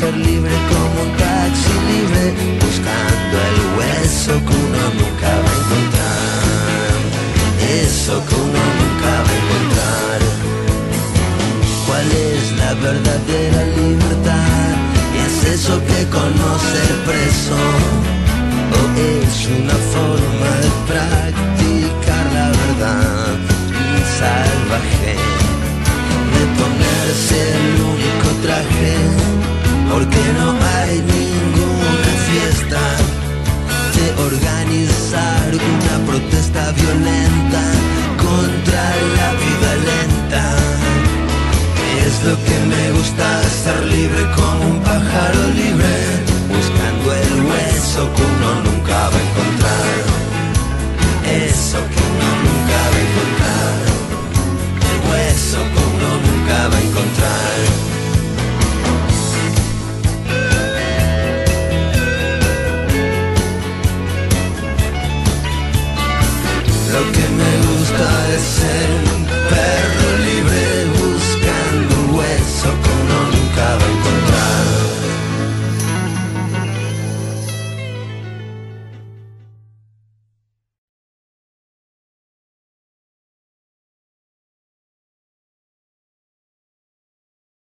ser libre como un taxi libre, buscando el hueso que uno nunca va a encontrar, eso que uno nunca va a encontrar. ¿Cuál es la verdadera libertad? ¿Es eso que conoce el preso? ¿O es una forma de practicar la verdad salvaje? De ponerse el único traje, porque no hay ninguna fiesta, de organizar una protesta violenta contra la vida lenta. Es lo que me gusta, estar libre como un pájaro libre, buscando el hueso que uno nunca